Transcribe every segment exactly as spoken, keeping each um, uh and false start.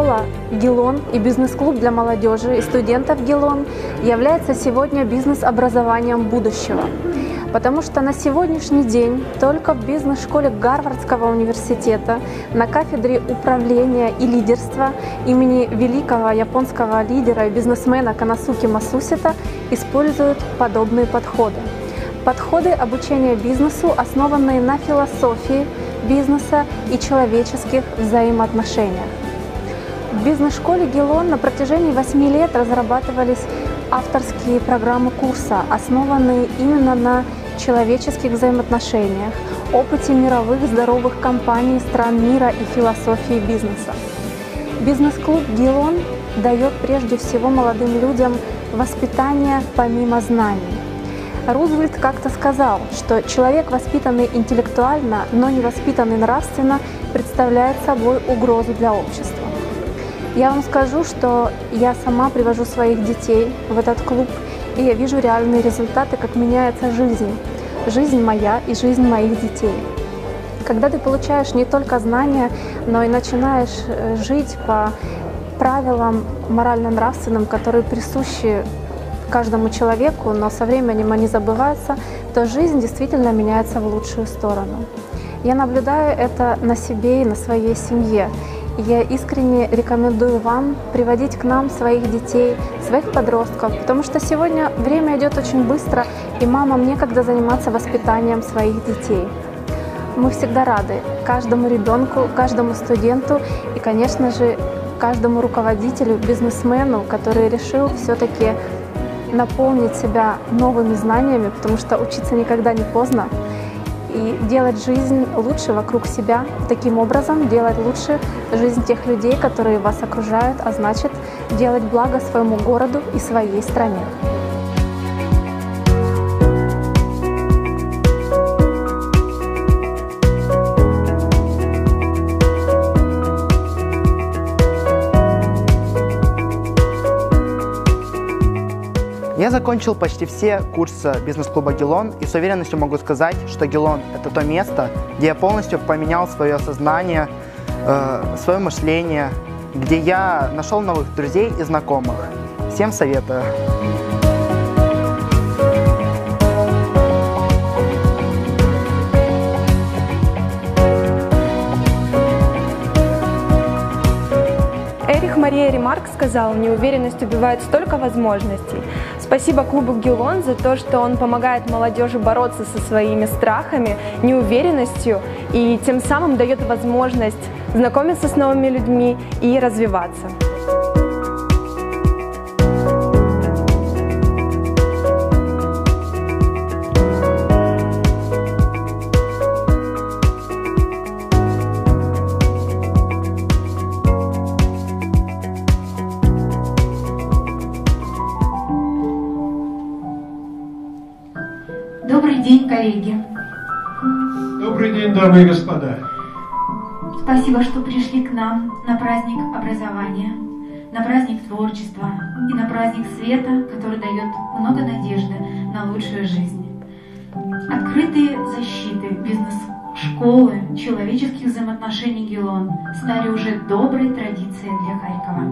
Бизнес-школа ГИЛОН и бизнес-клуб для молодежи и студентов ГИЛОН является сегодня бизнес-образованием будущего. Потому что на сегодняшний день только в бизнес-школе Гарвардского университета на кафедре управления и лидерства имени великого японского лидера и бизнесмена Коносуки Масусита используют подобные подходы. Подходы обучения бизнесу, основанные на философии бизнеса и человеческих взаимоотношениях. В бизнес-школе ГИЛОН на протяжении восьми лет разрабатывались авторские программы курса, основанные именно на человеческих взаимоотношениях, опыте мировых здоровых компаний стран мира и философии бизнеса. Бизнес-клуб ГИЛОН дает прежде всего молодым людям воспитание помимо знаний. Рузвельт как-то сказал, что человек, воспитанный интеллектуально, но не воспитанный нравственно, представляет собой угрозу для общества. Я вам скажу, что я сама привожу своих детей в этот клуб, и я вижу реальные результаты, как меняется жизнь. Жизнь моя и жизнь моих детей. Когда ты получаешь не только знания, но и начинаешь жить по правилам морально-нравственным, которые присущи каждому человеку, но со временем они забываются, то жизнь действительно меняется в лучшую сторону. Я наблюдаю это на себе и на своей семье. Я искренне рекомендую вам приводить к нам своих детей, своих подростков, потому что сегодня время идет очень быстро, и мамам некогда заниматься воспитанием своих детей. Мы всегда рады каждому ребенку, каждому студенту и, конечно же, каждому руководителю, бизнесмену, который решил все-таки наполнить себя новыми знаниями, потому что учиться никогда не поздно. И делать жизнь лучше вокруг себя, таким образом делать лучше жизнь тех людей, которые вас окружают, а значит делать благо своему городу и своей стране. Я закончил почти все курсы бизнес-клуба ГИЛОН и с уверенностью могу сказать, что ГИЛОН – это то место, где я полностью поменял свое сознание, э, свое мышление, где я нашел новых друзей и знакомых. Всем советую. Эрих Мария Ремарк сказал: «Неуверенность убивает столько возможностей». Спасибо клубу ГИЛОН за то, что он помогает молодежи бороться со своими страхами, неуверенностью и тем самым дает возможность знакомиться с новыми людьми и развиваться. Добрый день, коллеги. Добрый день, дамы и господа. Спасибо, что пришли к нам на праздник образования, на праздник творчества и на праздник света, который дает много надежды на лучшую жизнь. Открытые защиты бизнес-школы человеческих взаимоотношений ГИЛОН стали уже доброй традицией для Харькова.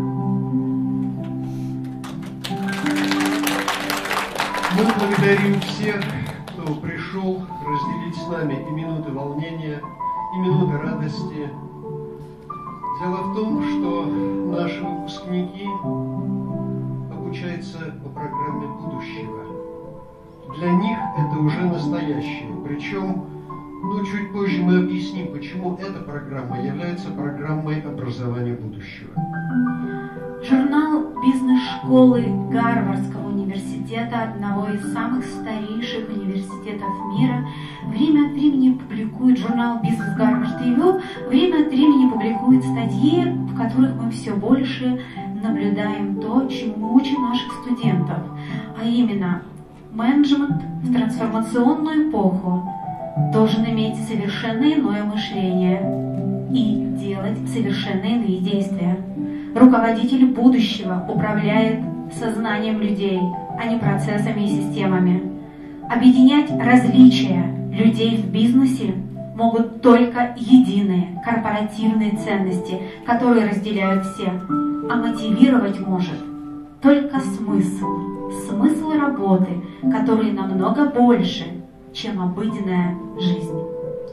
Мы благодарим всех, кто пришел разделить с нами и минуты волнения, и минуты радости. Дело в том, что наши выпускники обучаются по программе будущего. Для них это уже настоящее. Причем, ну, чуть позже мы объясним, почему эта программа является программой образования будущего. Журнал бизнес-школы Гарвардского университета, одного из самых старейших университетов мира, время от времени публикует журнал «Бизнес Гарвард Ревью», время от времени публикует статьи, в которых мы все больше наблюдаем то, чему учим наших студентов, а именно менеджмент в трансформационную эпоху должен иметь совершенно иное мышление и делать совершенно иные действия. Руководитель будущего управляет сознанием людей, а не процессами и системами. Объединять различия людей в бизнесе могут только единые корпоративные ценности, которые разделяют все, а мотивировать может только смысл, смысл работы, который намного больше, чем обыденная жизнь.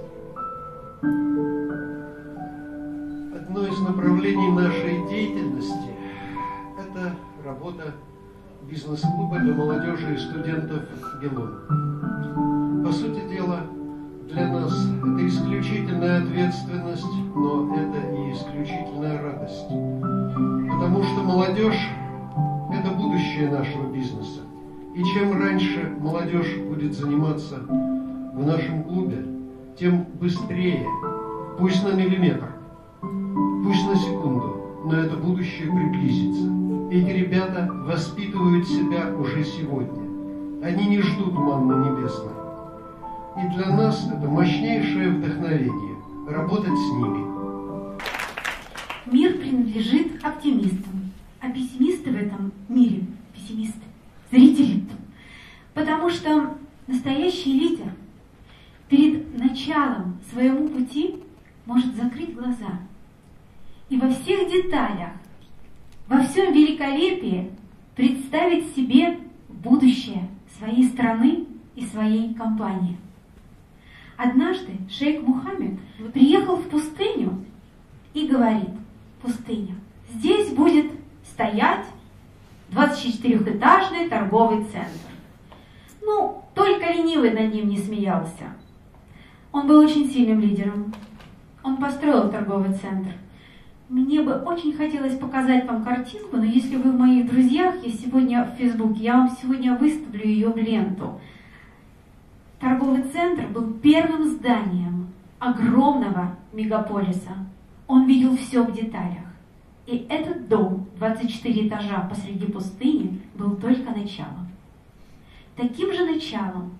Одно из направлений нашей деятельности – это работа бизнес-клуба для молодежи и студентов ГИЛОН. По сути дела, для нас это исключительная ответственность, но это и исключительная радость. Потому что молодежь – это будущее нашего бизнеса. И чем раньше молодежь будет заниматься в нашем клубе, тем быстрее, пусть на миллиметр, пусть на секунду, но это будущее приблизится. Эти ребята воспитывают себя уже сегодня. Они не ждут манны небесной. И для нас это мощнейшее вдохновение – работать с ними. Мир принадлежит оптимистам, а пессимисты в этом мире – пессимисты, зрители. Потому что настоящий лидер перед началом своему пути может закрыть глаза и во всех деталях, во всем великолепии представить себе будущее своей страны и своей компании. Однажды шейх Мухаммед приехал в пустыню и говорит: пустыня, здесь будет стоять двадцатичетырёхэтажный торговый центр. Ну, только ленивый над ним не смеялся. Он был очень сильным лидером. Он построил торговый центр. Мне бы очень хотелось показать вам картинку, но если вы в моих друзьях, я сегодня в Фейсбуке, я вам сегодня выставлю ее в ленту. Торговый центр был первым зданием огромного мегаполиса. Он видел все в деталях. И этот дом, двадцать четыре этажа посреди пустыни, был только началом. Таким же началом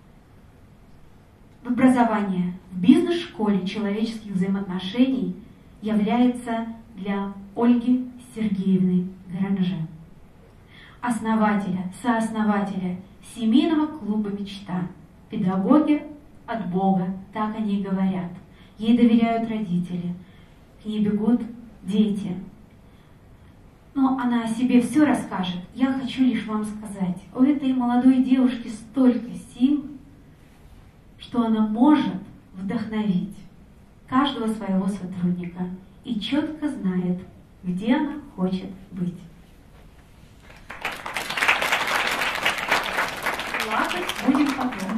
в образовании, в бизнес-школе человеческих взаимоотношений является для Ольги Сергеевны Гаранже, основателя, сооснователя семейного клуба «Мечта». Педагоги от Бога, так они и говорят. Ей доверяют родители, к ней бегут дети. Но она о себе все расскажет. Я хочу лишь вам сказать, у этой молодой девушки столько сил, что она может вдохновить каждого своего сотрудника и четко знает, где она хочет быть. Плакать будем потом.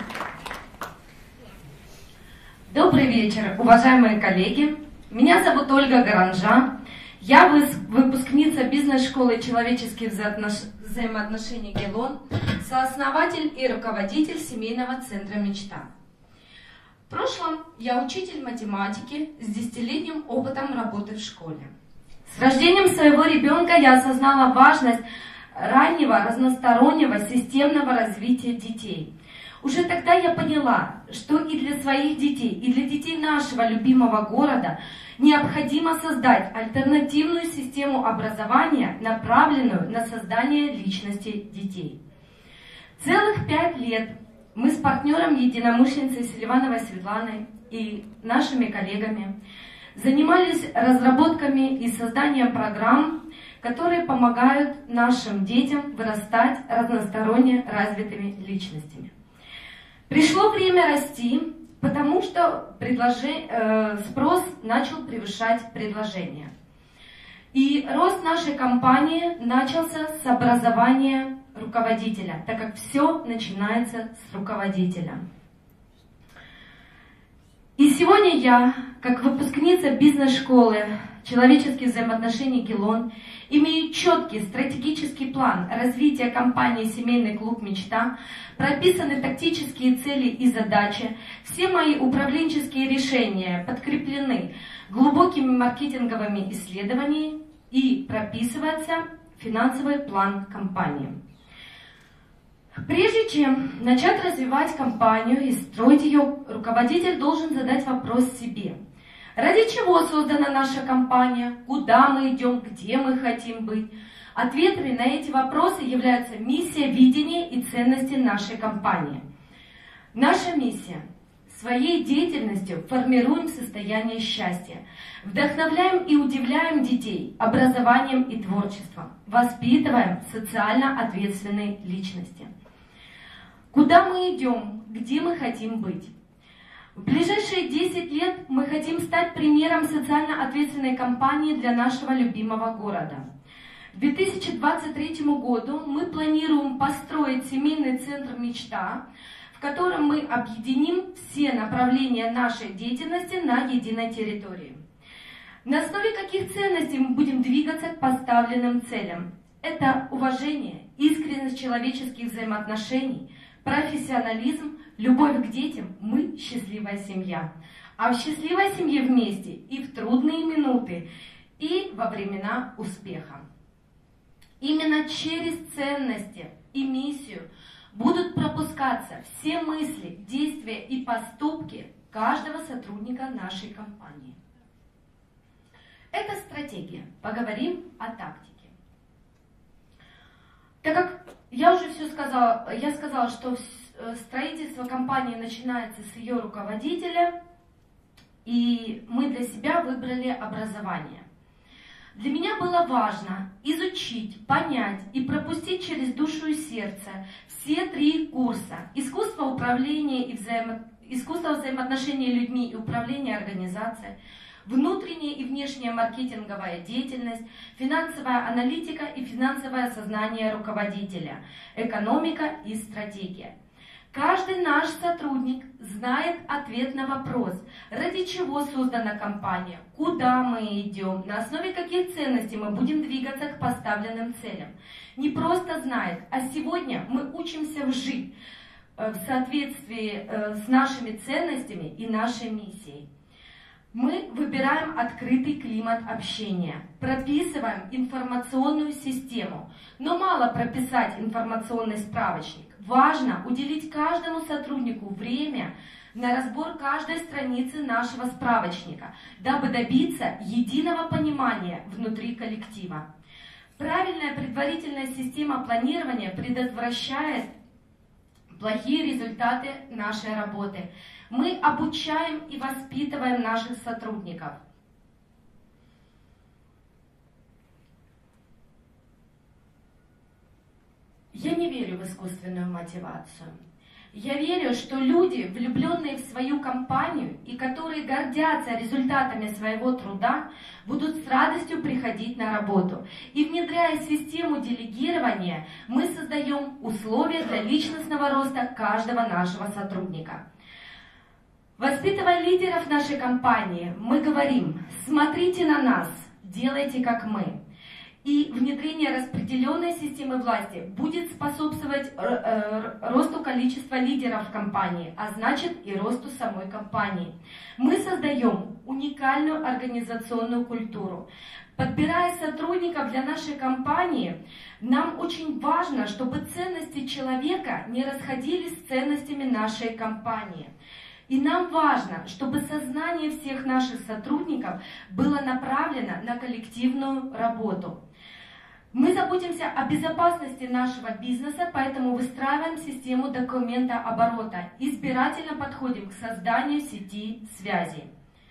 Добрый вечер, уважаемые коллеги. Меня зовут Ольга Гаранжа. Я выпускница бизнес-школы человеческих взаимоотношений ГИЛОН, сооснователь и руководитель семейного центра «Мечта». В прошлом я учитель математики с десятилетним опытом работы в школе. С рождением своего ребенка я осознала важность раннего, разностороннего, системного развития детей. Уже тогда я поняла, что и для своих детей, и для детей нашего любимого города необходимо создать альтернативную систему образования, направленную на создание личности детей. Целых пять лет мы с партнером, единомышленницей Селивановой Светланой и нашими коллегами занимались разработками и созданием программ, которые помогают нашим детям вырастать разносторонне развитыми личностями. Пришло время расти, потому что предложение, э, спрос начал превышать предложение. И рост нашей компании начался с образования руководителя, так как все начинается с руководителя. И сегодня я, как выпускница бизнес-школы человеческих взаимоотношений ГИЛОН, имею четкий стратегический план развития компании «Семейный клуб Мечта», прописаны тактические цели и задачи, все мои управленческие решения подкреплены глубокими маркетинговыми исследованиями и прописывается финансовый план компании. Прежде чем начать развивать компанию и строить ее, руководитель должен задать вопрос себе. Ради чего создана наша компания? Куда мы идем? Где мы хотим быть? Ответами на эти вопросы являются миссия, видение и ценности нашей компании. Наша миссия – Своей деятельностью формируем состояние счастья, вдохновляем и удивляем детей образованием и творчеством, воспитываем социально ответственные личности. Куда мы идем, где мы хотим быть? В ближайшие десять лет мы хотим стать примером социально ответственной компании для нашего любимого города. К две тысячи двадцать третьему году мы планируем построить семейный центр «Мечта», в котором мы объединим все направления нашей деятельности на единой территории. На основе каких ценностей мы будем двигаться к поставленным целям? Это уважение, искренность человеческих взаимоотношений, профессионализм, любовь к детям, мы счастливая семья. А в счастливой семье вместе и в трудные минуты, и во времена успеха. Именно через ценности и миссию будут пропускаться все мысли, действия и поступки каждого сотрудника нашей компании. Это стратегия. Поговорим о тактике. Так как я уже все сказала, я сказала, что строительство компании начинается с ее руководителя, и мы для себя выбрали образование. Для меня было важно изучить, понять и пропустить через душу и сердце все три курса: искусство управления и взаимо... искусство взаимоотношений людьми и управления организацией, внутренняя и внешняя маркетинговая деятельность, финансовая аналитика и финансовое сознание руководителя, экономика и стратегия. Каждый наш сотрудник знает ответ на вопрос, ради чего создана компания, куда мы идем, на основе каких ценностей мы будем двигаться к поставленным целям. Не просто знает, а сегодня мы учимся жить в соответствии с нашими ценностями и нашей миссией. Мы выбираем открытый климат общения, прописываем информационную систему, но мало прописать информационный справочник. Важно уделить каждому сотруднику время на разбор каждой страницы нашего справочника, дабы добиться единого понимания внутри коллектива. Правильная предварительная система планирования предотвращает плохие результаты нашей работы. Мы обучаем и воспитываем наших сотрудников. Я не верю в искусственную мотивацию. Я верю, что люди, влюбленные в свою компанию и которые гордятся результатами своего труда, будут с радостью приходить на работу. И внедряя систему делегирования, мы создаем условия для личностного роста каждого нашего сотрудника. Воспитывая лидеров нашей компании, мы говорим: смотрите на нас, делайте как мы. И внедрение распределенной системы власти будет способствовать росту количества лидеров в компании, а значит и росту самой компании. Мы создаем уникальную организационную культуру. Подбирая сотрудников для нашей компании, нам очень важно, чтобы ценности человека не расходились с ценностями нашей компании. И нам важно, чтобы сознание всех наших сотрудников было направлено на коллективную работу. Мы заботимся о безопасности нашего бизнеса, поэтому выстраиваем систему документооборота, избирательно подходим к созданию сети связей.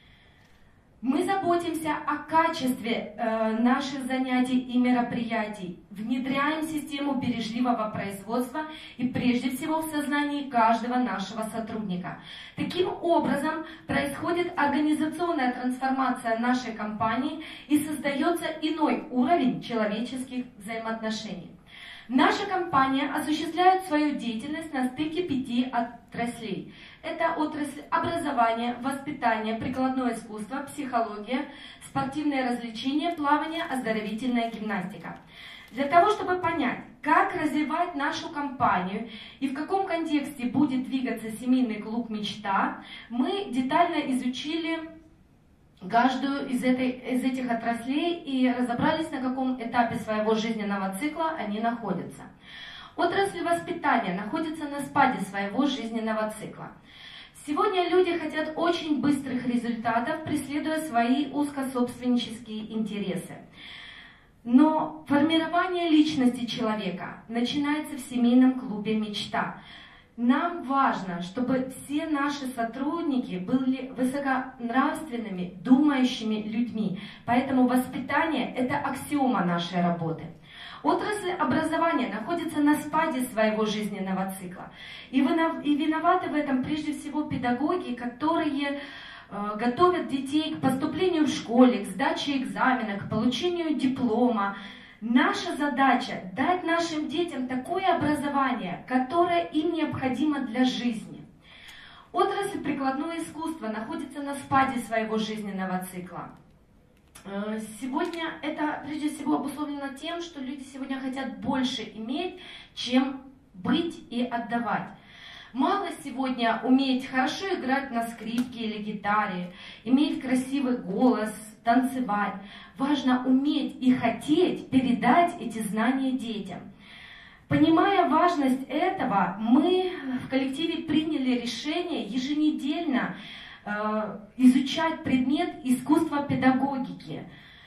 Мы заботимся о качестве э, наших занятий и мероприятий, внедряем систему бережливого производства и прежде всего в сознании каждого нашего сотрудника. Таким образом происходит организационная трансформация нашей компании и создается иной уровень человеческих взаимоотношений. Наша компания осуществляет свою деятельность на стыке пяти отраслей. Это отрасль образования, воспитания, прикладное искусство, психология, спортивные развлечения, плавание, оздоровительная гимнастика. Для того, чтобы понять, как развивать нашу компанию и в каком контексте будет двигаться семейный клуб «Мечта», мы детально изучили каждую из, этой, из этих отраслей и разобрались, на каком этапе своего жизненного цикла они находятся. Отрасль воспитания находится на спаде своего жизненного цикла. Сегодня люди хотят очень быстрых результатов, преследуя свои узкособственнические интересы. Но формирование личности человека начинается в семейном клубе «Мечта». Нам важно, чтобы все наши сотрудники были высоконравственными, думающими людьми. Поэтому воспитание – это аксиома нашей работы. Отрасль образования находится на спаде своего жизненного цикла. И виноваты в этом прежде всего педагоги, которые э, готовят детей к поступлению в школе, к сдаче экзамена, к получению диплома. Наша задача – дать нашим детям такое образование, которое им необходимо для жизни. Отрасль прикладное искусство находится на спаде своего жизненного цикла. Сегодня это прежде всего обусловлено тем, что люди сегодня хотят больше иметь, чем быть и отдавать. Мало сегодня уметь хорошо играть на скрипке или гитаре, иметь красивый голос, танцевать. Важно уметь и хотеть передать эти знания детям. Понимая важность этого, мы в коллективе приняли решение еженедельно э, изучать предмет искусства педагогики.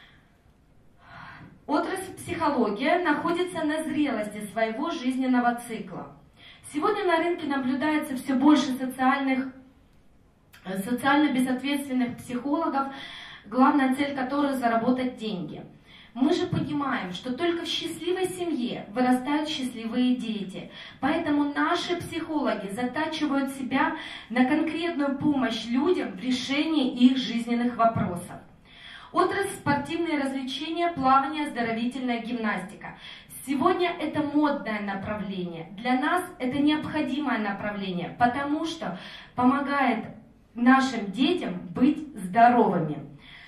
Отрасль психология находится на зрелости своего жизненного цикла. Сегодня на рынке наблюдается все больше социальных, социально безответственных психологов, главная цель которых – заработать деньги. Мы же понимаем, что только в счастливой семье вырастают счастливые дети. Поэтому наши психологи затачивают себя на конкретную помощь людям в решении их жизненных вопросов. Отрасль спортивные развлечения, плавание, оздоровительная гимнастика. Сегодня это модное направление. Для нас это необходимое направление, потому что помогает нашим детям быть здоровыми.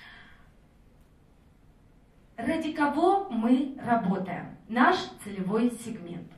Ради кого мы работаем? Наш целевой сегмент.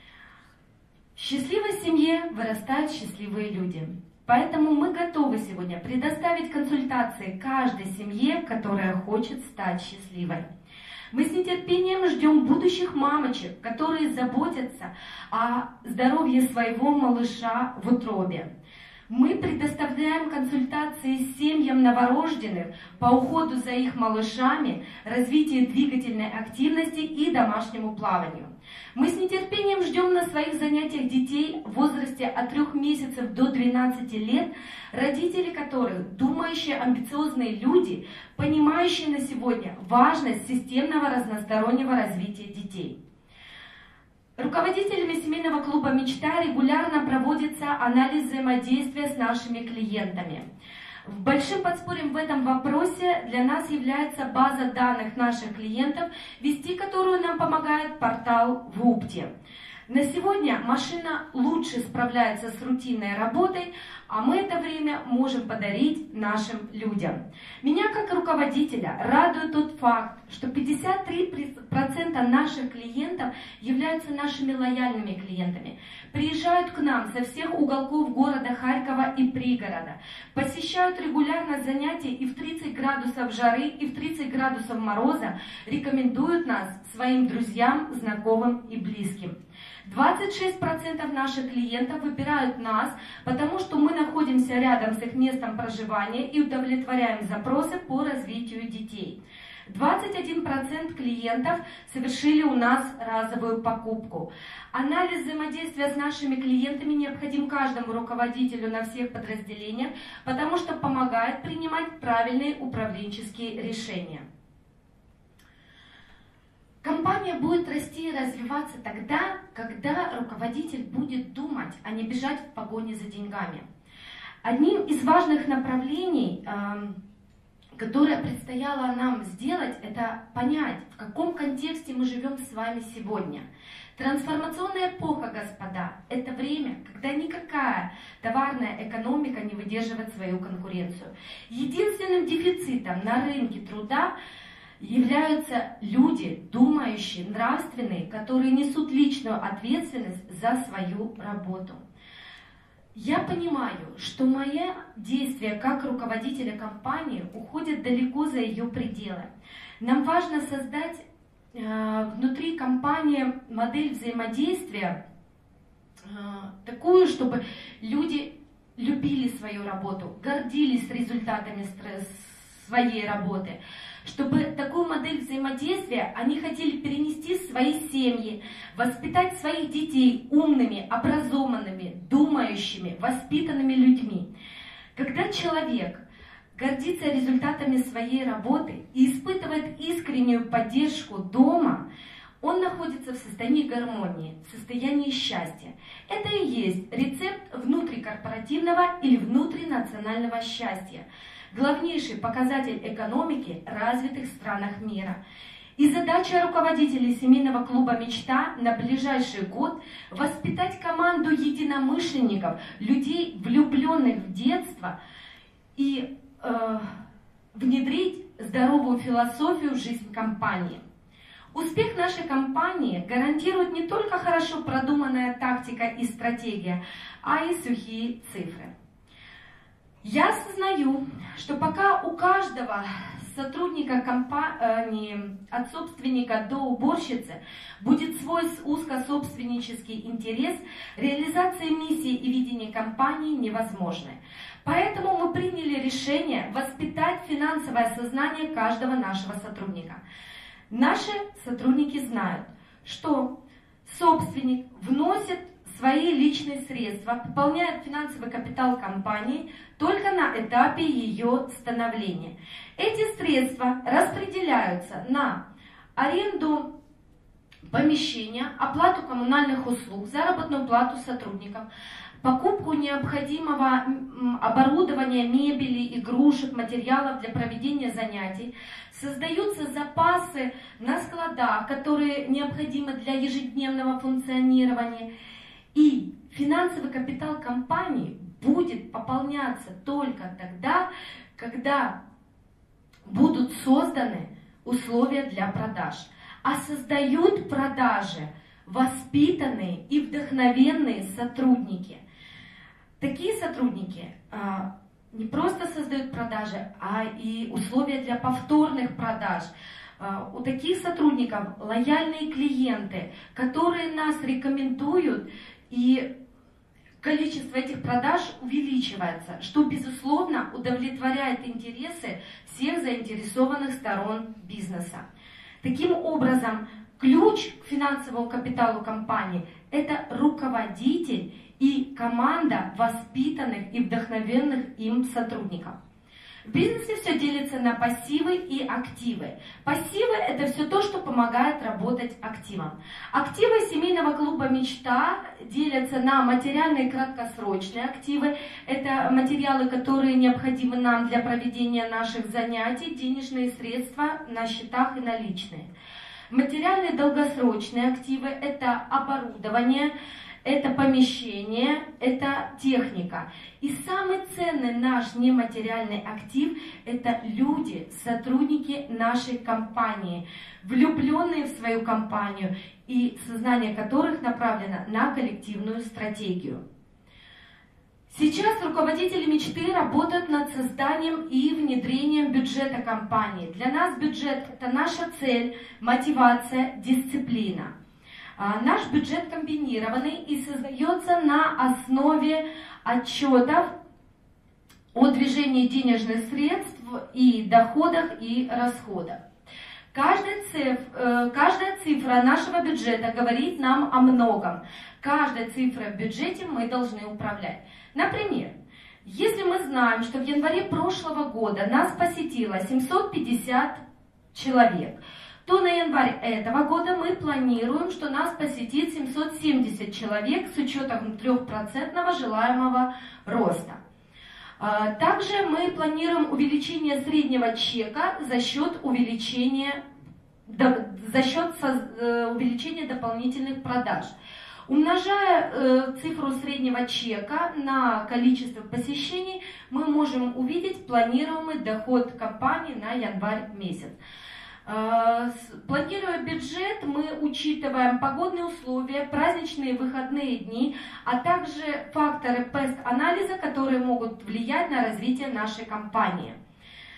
В счастливой семье вырастают счастливые люди. Поэтому мы готовы сегодня предоставить консультации каждой семье, которая хочет стать счастливой. Мы с нетерпением ждем будущих мамочек, которые заботятся о здоровье своего малыша в утробе. Мы предоставляем консультации семьям новорожденных по уходу за их малышами, развитию двигательной активности и домашнему плаванию. Мы с нетерпением ждем на своих занятиях детей в возрасте от трех месяцев до двенадцати лет, родители которых думающие, амбициозные люди, понимающие на сегодня важность системного разностороннего развития детей. Руководителями семейного клуба «Мечта» регулярно проводится анализ взаимодействия с нашими клиентами. Большим подспорьем в этом вопросе для нас является база данных наших клиентов, вести которую нам помогает портал ВУПТИ. На сегодня машина лучше справляется с рутинной работой, а мы это время можем подарить нашим людям. Меня как руководителя радует тот факт, что пятьдесят три процента наших клиентов являются нашими лояльными клиентами. Приезжают к нам со всех уголков города Харькова и пригорода, посещают регулярно занятия и в тридцать градусов жары, и в тридцать градусов мороза, рекомендуют нас своим друзьям, знакомым и близким. двадцать шесть процентов наших клиентов выбирают нас, потому что мы находимся рядом с их местом проживания и удовлетворяем запросы по развитию детей. двадцать один процент клиентов совершили у нас разовую покупку. Анализ взаимодействия с нашими клиентами необходим каждому руководителю на всех подразделениях, потому что помогает принимать правильные управленческие решения. Компания будет расти и развиваться тогда, когда руководитель будет думать, а не бежать в погоне за деньгами. Одним из важных направлений, которое предстояло нам сделать, это понять, в каком контексте мы живем с вами сегодня. Трансформационная эпоха, господа, это время, когда никакая товарная экономика не выдерживает свою конкуренцию. Единственным дефицитом на рынке труда являются люди, думающие, нравственные, которые несут личную ответственность за свою работу. Я понимаю, что мои действия как руководителя компании уходят далеко за ее пределы. Нам важно создать э, внутри компании модель взаимодействия э, такую, чтобы люди любили свою работу, гордились результатами своей работы, чтобы такую модель взаимодействия они хотели перенести в свои семьи, воспитать своих детей умными, образованными, думающими, воспитанными людьми. Когда человек гордится результатами своей работы и испытывает искреннюю поддержку дома, он находится в состоянии гармонии, в состоянии счастья. Это и есть рецепт внутрикорпоративного или внутринационального счастья, главнейший показатель экономики развитых странах мира. И задача руководителей семейного клуба «Мечта» на ближайший год – воспитать команду единомышленников, людей, влюбленных в детство, и э, внедрить здоровую философию в жизнь компании. Успех нашей компании гарантирует не только хорошо продуманная тактика и стратегия, а и сухие цифры. Я осознаю, что пока у каждого сотрудника компании, от собственника до уборщицы, будет свой узкособственнический интерес, реализация миссии и видения компании невозможны. Поэтому мы приняли решение воспитать финансовое сознание каждого нашего сотрудника. Наши сотрудники знают, что собственник вносит свои личные средства, пополняет финансовый капитал компании только на этапе ее становления. Эти средства распределяются на аренду помещения, оплату коммунальных услуг, заработную плату сотрудников, покупку необходимого оборудования, мебели, игрушек, материалов для проведения занятий. Создаются запасы на складах, которые необходимы для ежедневного функционирования. И финансовый капитал компании будет пополняться только тогда, когда будут созданы условия для продаж. А создают продажи воспитанные и вдохновенные сотрудники. Такие сотрудники а, не просто создают продажи, а и условия для повторных продаж. А, у таких сотрудников лояльные клиенты, которые нас рекомендуют, и количество этих продаж увеличивается, что, безусловно, удовлетворяет интересы всех заинтересованных сторон бизнеса. Таким образом, ключ к финансовому капиталу компании – это руководитель и команда воспитанных и вдохновенных им сотрудников. В бизнесе все делится на пассивы и активы. Пассивы – это все то, что помогает работать активам. Активы семейного клуба «Мечта» делятся на материальные и краткосрочные активы. Это материалы, которые необходимы нам для проведения наших занятий, денежные средства на счетах и наличные. Материальные долгосрочные активы – это оборудование, это помещение, это техника. И самый ценный наш нематериальный актив – это люди, сотрудники нашей компании, влюбленные в свою компанию и сознание которых направлено на коллективную стратегию. Сейчас руководители «Мечты» работают над созданием и внедрением бюджета компании. Для нас бюджет – это наша цель, мотивация, дисциплина. Наш бюджет комбинированный и создается на основе отчетов о движении денежных средств и доходах и расходах. Каждая цифра, каждая цифра нашего бюджета говорит нам о многом. Каждой цифрой в бюджете мы должны управлять. Например, если мы знаем, что в январе прошлого года нас посетило семьсот пятьдесят человек, то на январь этого года мы планируем, что нас посетит семьсот семьдесят человек с учетом трехпроцентного желаемого роста. Также мы планируем увеличение среднего чека за счет увеличения, за счет увеличения дополнительных продаж. Умножая э, цифру среднего чека на количество посещений, мы можем увидеть планируемый доход компании на январь месяц. Э, планируя бюджет, мы учитываем погодные условия, праздничные выходные дни, а также факторы пест-анализа, которые могут влиять на развитие нашей компании.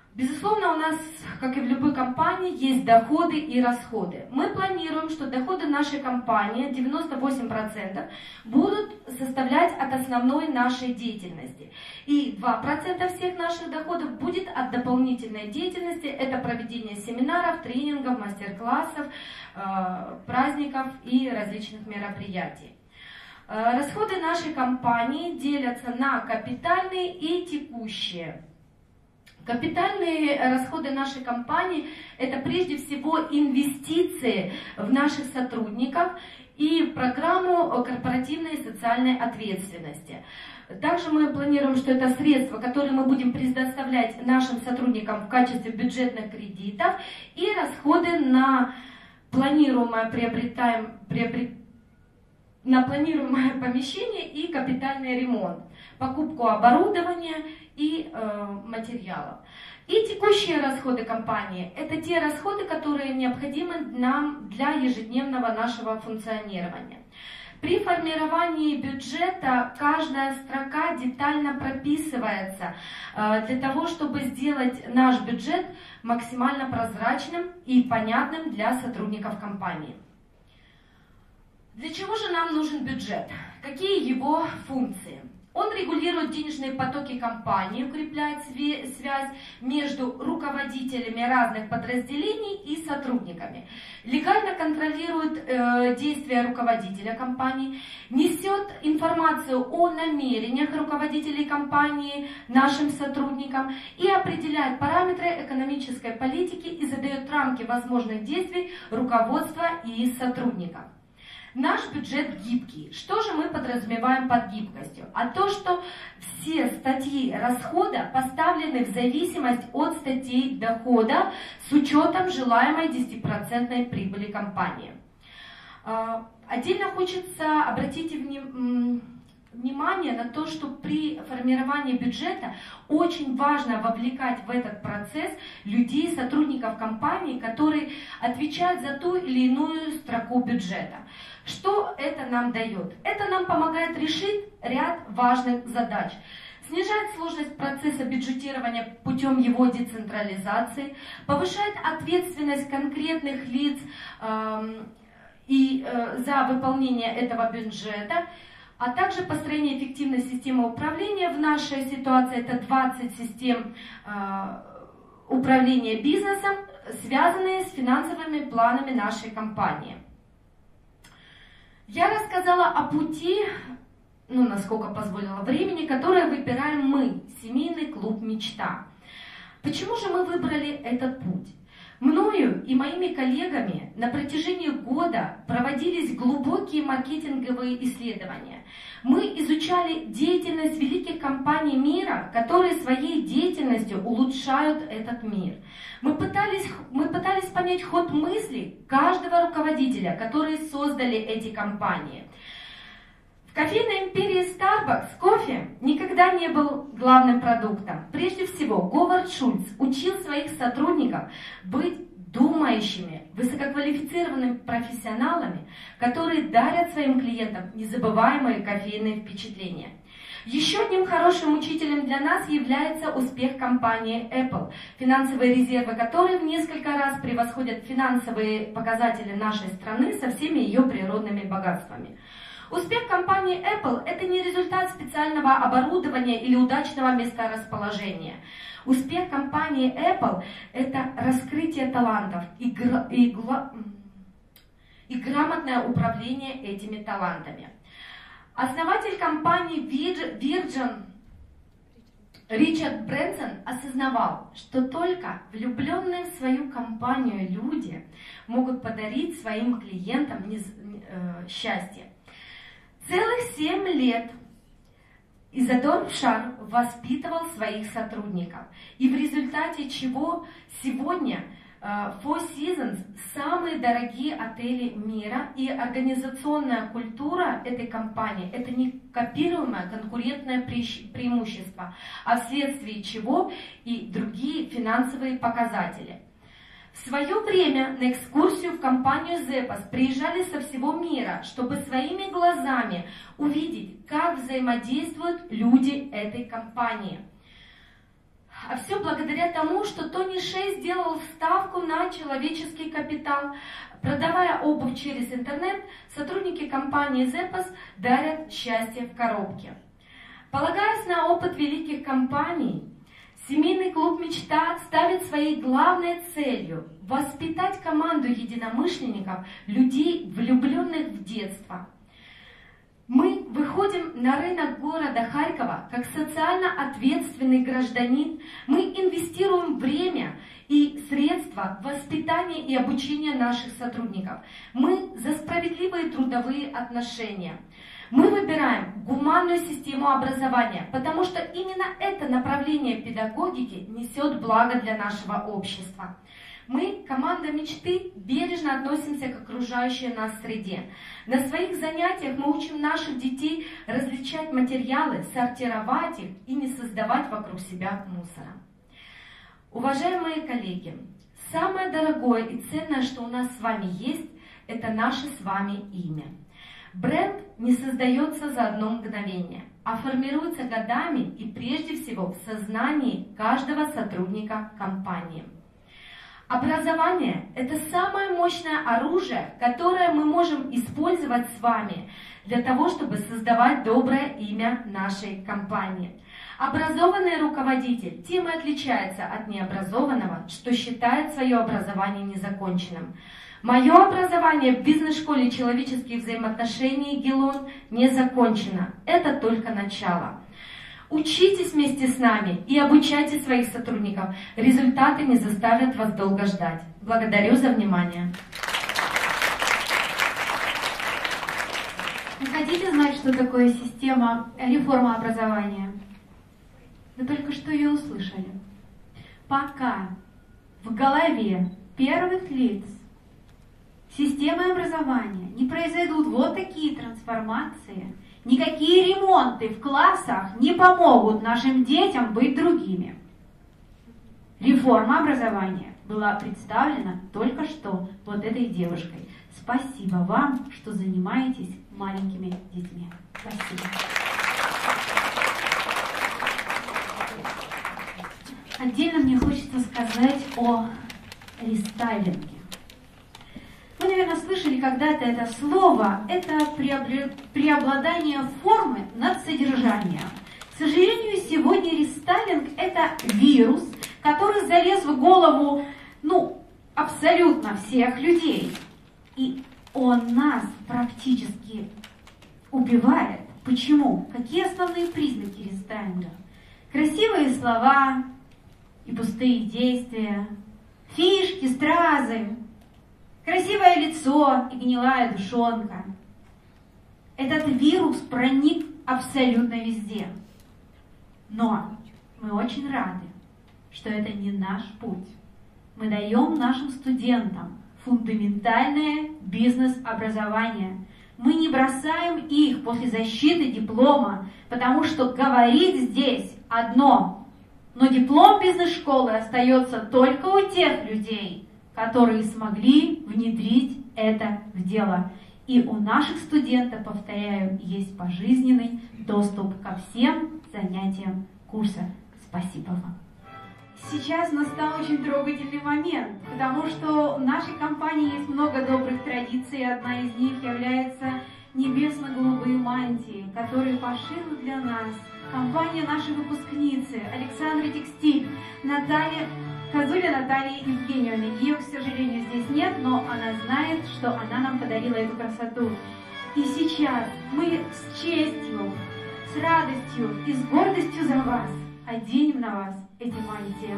Безусловно, у нас, как и в любой компании, есть доходы и расходы. Мы планируем, что доходы нашей компании, девяносто восемь процентов, будут составлять от основной нашей деятельности. И два процента всех наших доходов будет от дополнительной деятельности. Это проведение семинаров, тренингов, мастер-классов, праздников и различных мероприятий. Расходы нашей компании делятся на капитальные и текущие. Капитальные расходы нашей компании – это прежде всего инвестиции в наших сотрудников и программу корпоративной и социальной ответственности. Также мы планируем, что это средства, которые мы будем предоставлять нашим сотрудникам в качестве бюджетных кредитов, и расходы на планируемое, приобретаем, приобрет, на планируемое помещение и капитальный ремонт, покупку оборудования и э, материалов. И текущие расходы компании – это те расходы, которые необходимы нам для ежедневного нашего функционирования. При формировании бюджета каждая строка детально прописывается э, для того, чтобы сделать наш бюджет максимально прозрачным и понятным для сотрудников компании. Для чего же нам нужен бюджет? Какие его функции? Он регулирует денежные потоки компании, укрепляет связь между руководителями разных подразделений и сотрудниками, легально контролирует э, действия руководителя компании, несет информацию о намерениях руководителей компании нашим сотрудникам и определяет параметры экономической политики и задает рамки возможных действий руководства и сотрудников. Наш бюджет гибкий. Что же мы подразумеваем под гибкостью? А то, что все статьи расхода поставлены в зависимость от статей дохода с учетом желаемой десятипроцентной прибыли компании. Отдельно хочется обратить внимание на то, что при формировании бюджета очень важно вовлекать в этот процесс людей, сотрудников компании, которые отвечают за ту или иную строку бюджета. Что это нам дает? Это нам помогает решить ряд важных задач. Снижает сложность процесса бюджетирования путем его децентрализации, повышает ответственность конкретных лиц э, и, э, за выполнение этого бюджета, а также построение эффективной системы управления. В нашей ситуации это двадцать систем э, управления бизнесом, связанные с финансовыми планами нашей компании. Я рассказала о пути, ну, насколько позволило времени, которое выбираем мы, семейный клуб «Мечта». Почему же мы выбрали этот путь? Мною и моими коллегами на протяжении года проводились глубокие маркетинговые исследования. Мы изучали деятельность великих компаний мира, которые своей деятельностью улучшают этот мир. Мы пытались, мы пытались понять ход мысли каждого руководителя, которые создали эти компании. В кофейной империи Starbucks кофе никогда не был главным продуктом. Прежде всего, Говард Шульц учил своих сотрудников быть думающими, высококвалифицированными профессионалами, которые дарят своим клиентам незабываемые кофейные впечатления. Еще одним хорошим учителем для нас является успех компании Apple, финансовые резервы которой в несколько раз превосходят финансовые показатели нашей страны со всеми ее природными богатствами. Успех компании Apple – это не результат специального оборудования или удачного месторасположения. Успех компании Apple – это раскрытие талантов и, гра и, и грамотное управление этими талантами. Основатель компании Virgin Ричард Брэнсон осознавал, что только влюбленные в свою компанию люди могут подарить своим клиентам счастье. Целых семь лет Изодор Пшар воспитывал своих сотрудников, и в результате чего сегодня Four Seasons – самые дорогие отели мира, и организационная культура этой компании – это не копируемое конкурентное преимущество, а вследствие чего и другие финансовые показатели. В свое время на экскурсию в компанию Zappos приезжали со всего мира, чтобы своими глазами увидеть, как взаимодействуют люди этой компании. А все благодаря тому, что Тони Шей сделал ставку на человеческий капитал. Продавая обувь через интернет, сотрудники компании Zappos дарят счастье в коробке. Полагаясь на опыт великих компаний, семейный клуб «Мечта» ставит своей главной целью воспитать команду единомышленников, людей, влюбленных в детство. Мы выходим на рынок города Харькова как социально ответственный гражданин. Мы инвестируем время и средства в воспитание и обучение наших сотрудников. Мы за справедливые трудовые отношения. Мы выбираем гуманную систему образования, потому что именно это направление педагогики несет благо для нашего общества. Мы, команда «Мечты», бережно относимся к окружающей нас среде. На своих занятиях мы учим наших детей различать материалы, сортировать их и не создавать вокруг себя мусора. Уважаемые коллеги, самое дорогое и ценное, что у нас с вами есть, это наше с вами имя. Бренд не создается за одно мгновение, а формируется годами и прежде всего в сознании каждого сотрудника компании. Образование – это самое мощное оружие, которое мы можем использовать с вами для того, чтобы создавать доброе имя нашей компании. Образованный руководитель тем и отличается от необразованного, что считает свое образование незаконченным. Мое образование в бизнес-школе «Человеческие взаимоотношения» Гелон не закончено. Это только начало. Учитесь вместе с нами и обучайте своих сотрудников. Результаты не заставят вас долго ждать. Благодарю за внимание. Вы хотите знать, что такое система реформы образования? Вы только что ее услышали. Пока в голове первых лиц системы образования не произойдут вот такие трансформации, никакие ремонты в классах не помогут нашим детям быть другими. Реформа образования была представлена только что вот этой девушкой. Спасибо вам, что занимаетесь маленькими детьми. Спасибо. Отдельно мне хочется сказать о рестайлинге. Вы, наверное, слышали когда-то это слово. Это преобладание формы над содержанием. К сожалению, сегодня рестайлинг – это вирус, который залез в голову, ну, абсолютно всех людей. И он нас практически убивает. Почему? Какие основные признаки рестайлинга? Красивые слова и пустые действия, фишки, стразы, красивое лицо и гнилая душонка. Этот вирус проник абсолютно везде. Но мы очень рады, что это не наш путь. Мы даем нашим студентам фундаментальное бизнес-образование. Мы не бросаем их после защиты диплома, потому что говорить здесь одно. Но диплом бизнес-школы остается только у тех людей, которые смогли внедрить это в дело. И у наших студентов, повторяю, есть пожизненный доступ ко всем занятиям курса. Спасибо вам. Сейчас настал очень трогательный момент, потому что в нашей компании есть много добрых традиций. Одна из них является небесно-голубые мантии, которые пошили для нас компания нашей выпускницы Александра Текстиль, Наталья Козуля Наталья Евгеньевна. Ее, к сожалению, здесь нет, но она знает, что она нам подарила эту красоту. И сейчас мы с честью, с радостью и с гордостью за вас оденем на вас эти мантии.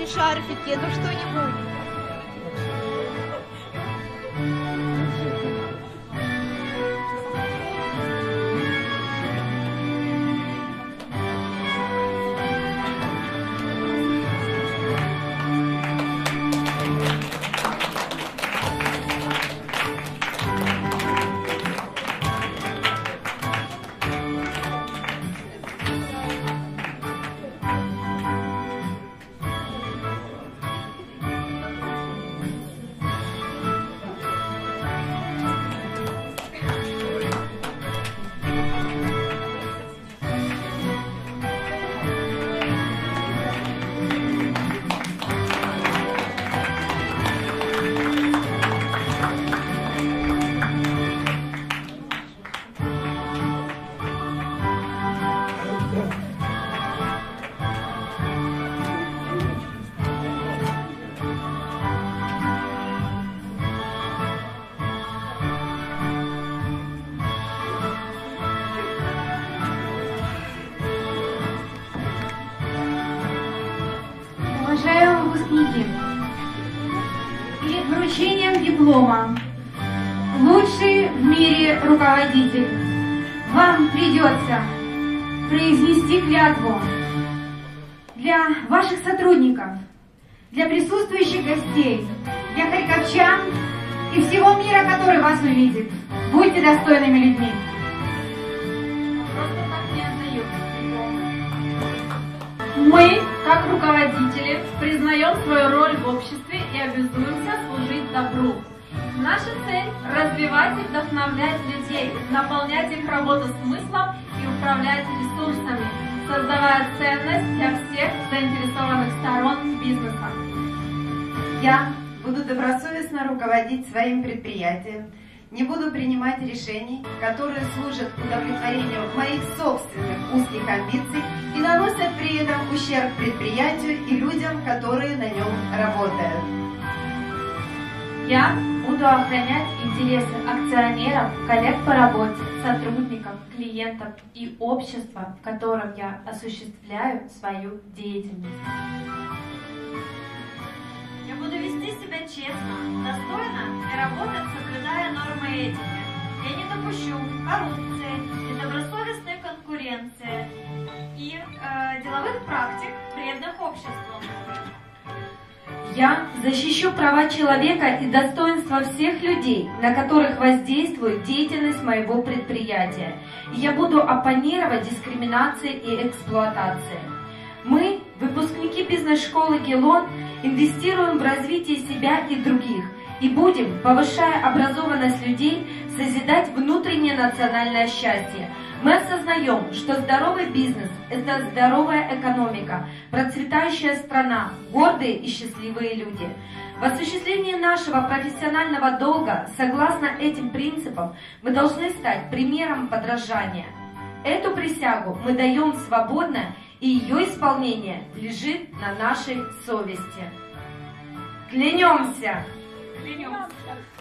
шарфики, ну что-нибудь. Уважаемые выпускники, перед вручением диплома «Лучший в мире руководитель» вам придется произнести клятву для ваших сотрудников, для присутствующих гостей, для харьковчан и всего мира, который вас увидит. Будьте достойными людьми. Просто так не отдают диплом. Мы, как руководители, признаем свою роль в обществе и обязуемся служить добру. Наша цель – развивать и вдохновлять людей, наполнять их работу смыслом и управлять ресурсами, создавая ценность для всех заинтересованных сторон бизнеса. Я буду добросовестно руководить своим предприятием, не буду принимать решений, которые служат удовлетворению моих собственных узких амбиций и наносят при этом ущерб предприятию и людям, которые на нем работают. Я буду охранять интересы акционеров, коллег по работе, сотрудников, клиентов и общества, в котором я осуществляю свою деятельность. Я буду вести себя честно, достойно и работать, соблюдая нормы этики. Я не допущу коррупции, недобросовестной конкуренции и э, деловых практик, вредных обществу. Я защищу права человека и достоинства всех людей, на которых воздействует деятельность моего предприятия. И я буду оппонировать дискриминации и эксплуатации. Мы, выпускники бизнес-школы Гелон, инвестируем в развитие себя и других и будем, повышая образованность людей, созидать внутреннее национальное счастье. Мы осознаем, что здоровый бизнес – это здоровая экономика, процветающая страна, гордые и счастливые люди. В осуществлении нашего профессионального долга, согласно этим принципам, мы должны стать примером подражания. Эту присягу мы даем свободно, и ее исполнение лежит на нашей совести. Клянемся! Клянемся!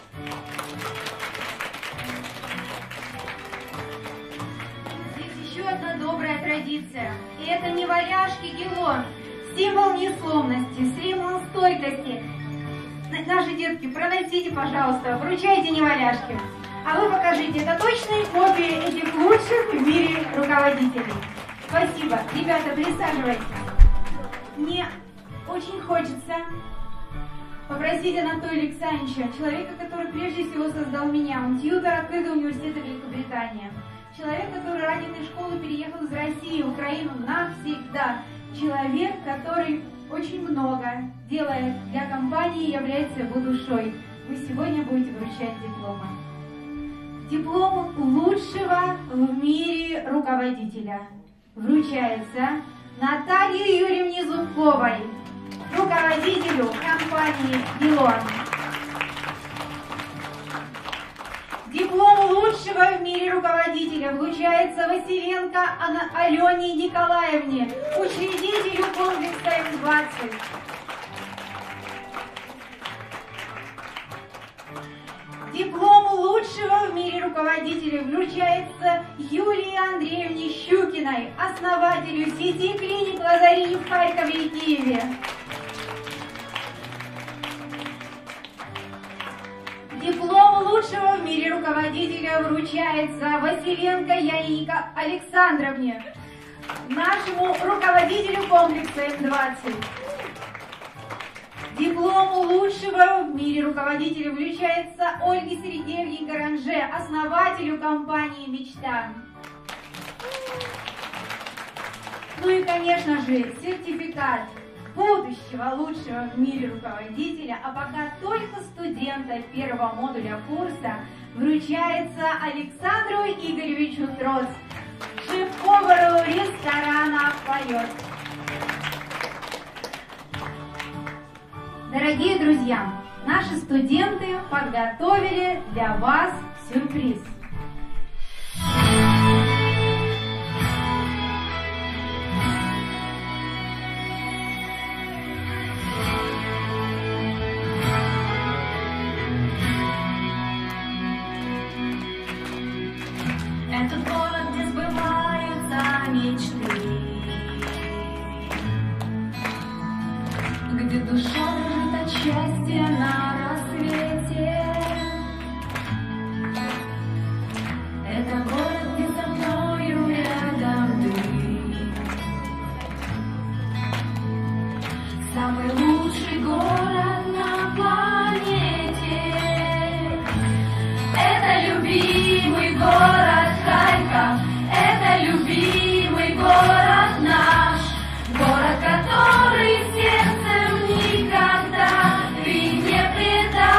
Еще одна добрая традиция. И это не валяшки Гелон, символ несломности, символ стойкости. Наши детки, проносите, пожалуйста, вручайте неваляшки. А вы покажите, это точные копии этих лучших в мире руководителей. Спасибо. Ребята, присаживайтесь. Мне очень хочется попросить Анатолия Александровича, человека, который прежде всего создал меня. Он тьютор открытого университета Великобритании. Человек, который ради этой школы переехал из России в Украину навсегда. Человек, который очень много делает для компании и является его душой. Вы сегодня будете вручать дипломы. Диплом лучшего в мире руководителя вручается Наталье Юрьевне Зубковой, руководителю компании Гелон. Диплом лучшего в мире руководителя вручается Василенко Алене Николаевне, учредителю комплекса эм двадцать. Диплом лучшего в мире руководителя вручается Юлии Андреевне Щукиной, основателю сети клиник Лазарини в Харькове и Киеве. лучшего в мире руководителя вручается Василенко Янике Александровне, нашему руководителю комплекса эм двадцать. Диплом лучшего в мире руководителя вручается Ольге Сергеевне Гаранже, основателю компании «Мечта». Ну и, конечно же, сертификат будущего лучшего в мире руководителя, а пока только студента первого модуля курса, вручается Александру Игоревичу Троц, шеф-повару ресторана «Полет». Дорогие друзья, наши студенты подготовили для вас сюрприз. Этот город, где сбываются мечты, где душа дрожит от счастья на рассвете. Это город, где со мною рядом ты. Самый лучший город на планете. Это любимый город Харьков, это любимый город наш, город, который сердцем никогда ты не предашь.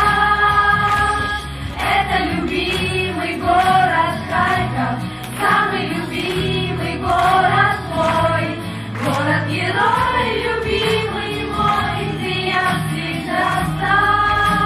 Это любимый город Харьков, самый любимый город мой, город-герой, любимый мой, где я всегда с тобой.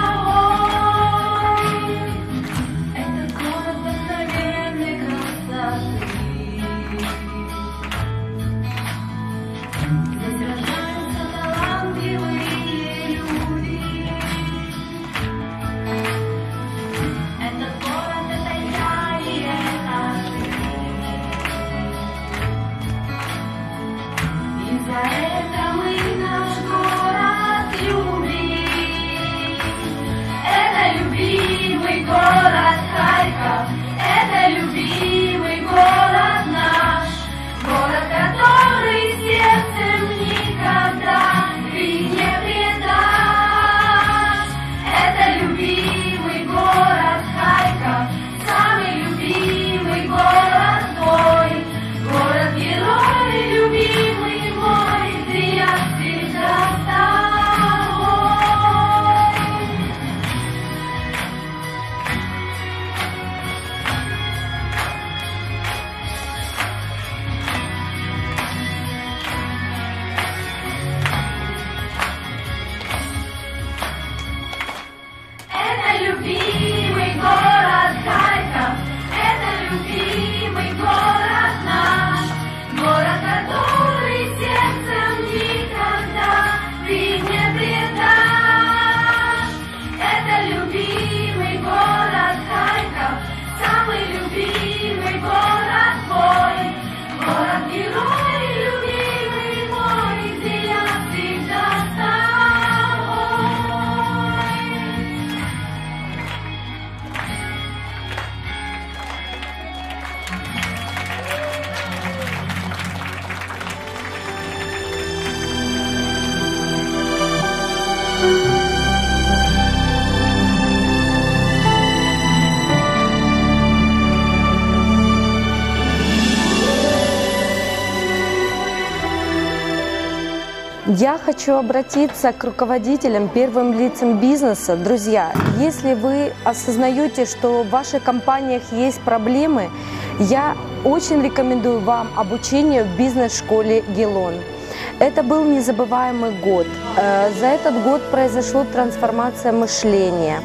Город Харьков, это любимый город наш, город, который сердцем никогда ты не предашь. Это любимый город Харьков, самый любимый город мой, город-герой, любимый мой, где я всегда с тобой. Любимый город Харьков, это любимый город наш, город, который сердцем никогда ты не предашь. Это любимый город Харьков, самый любимый город мой, город-герой, любимый мой, где я всегда с тобой. Я хочу обратиться к руководителям, первым лицам бизнеса. Друзья, если вы осознаете, что в ваших компаниях есть проблемы, я очень рекомендую вам обучение в бизнес-школе Гелон. Это был незабываемый год. За этот год произошла трансформация мышления.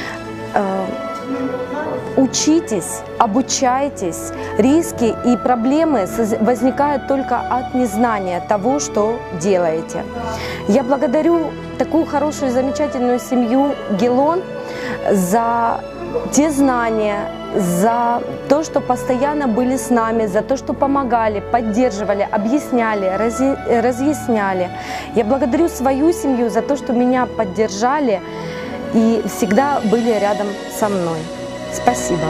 Учитесь, обучайтесь. Риски и проблемы возникают только от незнания того, что делаете. Я благодарю такую хорошую, замечательную семью Гелон за те знания, за то, что постоянно были с нами, за то, что помогали, поддерживали, объясняли, разъясняли. Я благодарю свою семью за то, что меня поддержали и всегда были рядом со мной. Спасибо.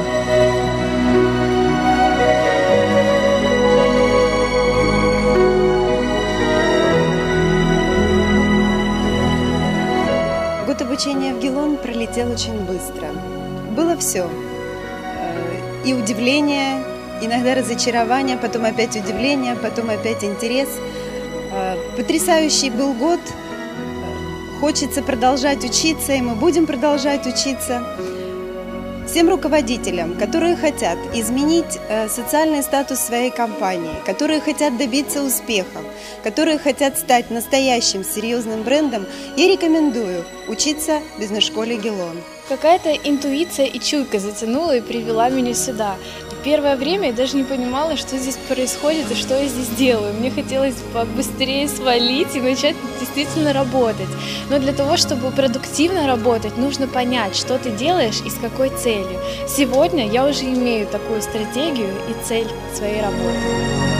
Год обучения в ГИЛОН пролетел очень быстро. Было все. И удивление, иногда разочарование, потом опять удивление, потом опять интерес. Потрясающий был год. Хочется продолжать учиться, и мы будем продолжать учиться. Всем руководителям, которые хотят изменить социальный статус своей компании, которые хотят добиться успехов, которые хотят стать настоящим серьезным брендом, я рекомендую учиться в бизнес-школе ГИЛОН. Какая-то интуиция и чуйка затянула и привела меня сюда. Первое время я даже не понимала, что здесь происходит и что я здесь делаю. Мне хотелось побыстрее свалить и начать действительно работать. Но для того, чтобы продуктивно работать, нужно понять, что ты делаешь и с какой целью. Сегодня я уже имею такую стратегию и цель своей работы.